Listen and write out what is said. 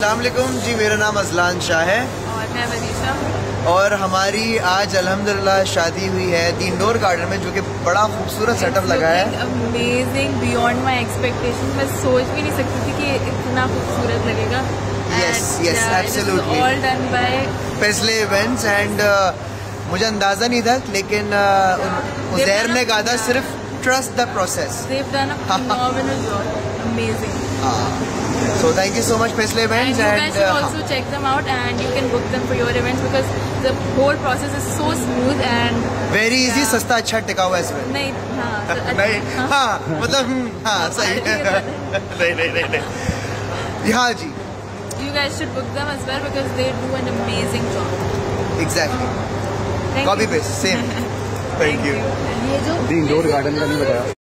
अस्सलाम वालेकुम जी, मेरा नाम अजलान शाह है और मैं वनीशा। और हमारी आज अल्हम्दुलिल्लाह शादी हुई है द इंडोर गार्डन में, जो कि बड़ा खूबसूरत सेटअप लगा है। Amazing, beyond my expectation. मैं सोच भी नहीं सकती थी कि इतना खूबसूरत लगेगा। Yes yes absolutely, all done by Paisley events and मुझे अंदाजा नहीं था, लेकिन उज़ैर ने कहा था सिर्फ trust the process. They've done a phenomenal job. Amazing. So thank you so much Pesley Events, and you guys should also check them out and you can book them for your events because the whole process is so smooth and very easy, सस्ता अच्छा टिका हुआ इसमें। नहीं नहीं हाँ मतलब हाँ सही नहीं हाँ जी। You guys should book them as well because they do an amazing job. Exactly. Thank Copy you. paste same. Thank you. ये जो इंडोर गार्डन का नहीं बताया।